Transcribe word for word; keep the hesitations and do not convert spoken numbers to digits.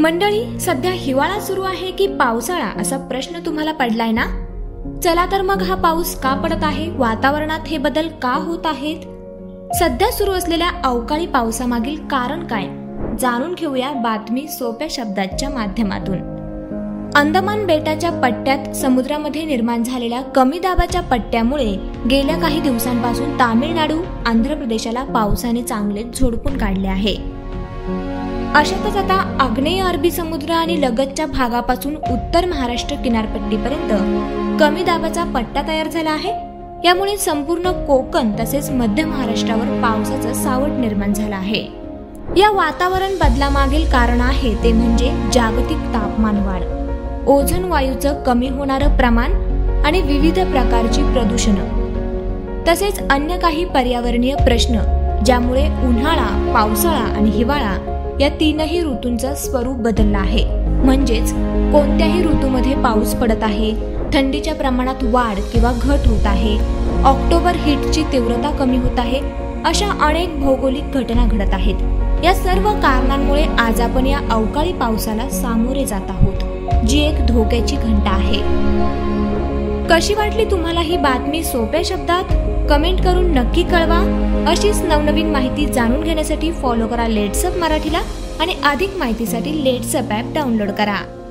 मंडळी, सध्या हिवाळा सुरू आहे की पावसाळा असा प्रश्न तुम्हाला पडलाय ना? चला तर मग हा पाऊस का पडत आहे, वातावरणात हे बदल का होत आहेत, सध्या सुरू असलेल्या अवकाळी पावसामागील कारण काय, जाणून घेऊया बातमी सोप्या शब्दाच्या माध्यमातून। अंदमान बेटाच्या पट्ट्यात समुद्रामध्ये निर्माण झालेल्या कमी दाबाच्या पट्ट्यामुळे गेल्या काही दिवसांपासून तामिळनाडू, आंध्र प्रदेशाला पावसाने चांगलेच झोडपून काढले आहे। अशातच आता आग्नेय अरबी समुद्र आणि लगतच्या भागापासून उत्तर महाराष्ट्र किनारपट्टीपर्यंत कमी दाबाचा पट्टा तयार झाला आहे। यामुळे संपूर्ण कोकण तसेच मध्य महाराष्ट्रावर पावसाचं सावट निर्माण झालं आहे। या वातावरण बदलामागील कारण आहे ते म्हणजे जागतिक तापमान वाढ, ओझोन वायूचं कमी होणारं प्रमाण आणि विविध प्रकारची प्रदूषणं, तसेच अन्य काही पर्यावरणीय प्रश्न, ज्यामुळे उन्हाळा, पावसाळा आणि हिवाळा या तीनही ऋतूंचं स्वरूप बदललं आहे। म्हणजेच कोणत्याही ऋतूमध्ये पाऊस पडत आहे, थंडीच्या प्रमाणात वाढ किंवा घट होत आहे, ऑक्टोबर हीटची तीव्रता कमी होत आहे, अशा अनेक भौगोलिक घटना घडत आहेत। या सर्व कारणांमुळे आज आपण या अवकाळी पावसाला सामोरे जात आहोत, जी एक धोक्याची घंटा आहे। कशी वाटली तुम्हाला ही बातमी सोप्या शब्दात? कमेंट करून नक्की कळवा। अशीच नवनवीन माहिती जाणून घेण्यासाठी फॉलो करा लेट्सअप मराठीला आणि अधिक माहितीसाठी लेट्सअप ॲप डाउनलोड करा।